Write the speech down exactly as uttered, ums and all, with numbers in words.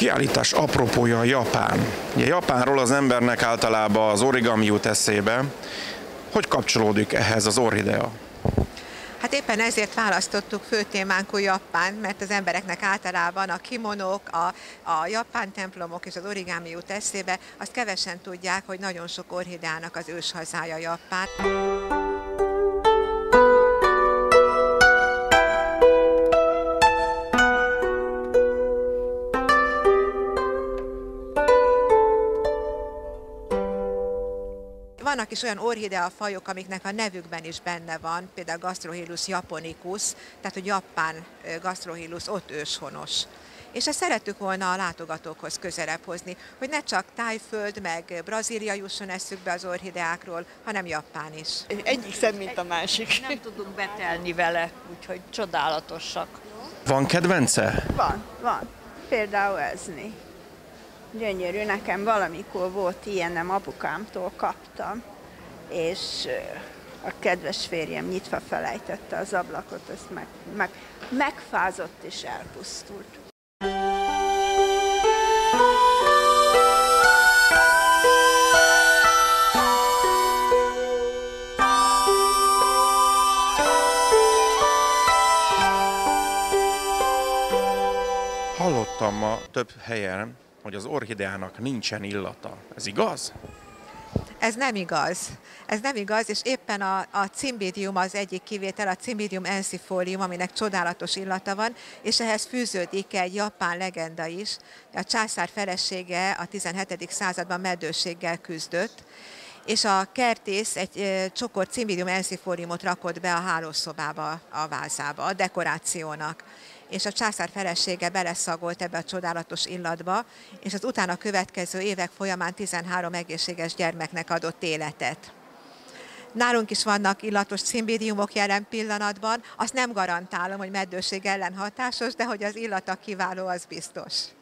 kiállítás apropója a Japán. Ugye Japánról az embernek általában az origami jut eszébe. Hogy kapcsolódik ehhez az orchidea? Hát éppen ezért választottuk fő témánkul Japánt, mert az embereknek általában a kimonok, a, a japán templomok és az origami jut eszébe, azt kevesen tudják, hogy nagyon sok orchideának az őshazája Japán. Vannak is olyan orchidea fajok, amiknek a nevükben is benne van, például Gastrohilus japonicus, tehát hogy japán Gastrohilus ott őshonos. És ezt szerettük volna a látogatókhoz közelebb hozni, hogy ne csak Tájföld meg Brazília jusson eszükbe az orchideákról, hanem Japán is. Egyik szebb, mint a másik. Nem tudunk betelni vele, úgyhogy csodálatosak. Van kedvence? Van, van. Például ezni. Gyönyörű, nekem valamikor volt ilyenem, apukámtól kaptam, és a kedves férjem nyitva felejtette az ablakot, ezt meg, meg, megfázott és elpusztult. Hallottam ma több helyen, hogy az orchideának nincsen illata. Ez igaz? Ez nem igaz. Ez nem igaz, és éppen a, a cymbidium az egyik kivétel, a Cymbidium ensifolia, aminek csodálatos illata van, és ehhez fűződik egy japán legenda is. A császár felesége a tizenhetedik században meddőséggel küzdött, és a kertész egy csokor Cymbidium ensifoliumot rakott be a hálószobába, a vázába, a dekorációnak. És a császár felesége beleszagolt ebbe a csodálatos illatba, és az utána következő évek folyamán tizenhárom egészséges gyermeknek adott életet. Nálunk is vannak illatos cymbidiumok jelen pillanatban, azt nem garantálom, hogy meddőség ellen hatásos, de hogy az illata kiváló, az biztos.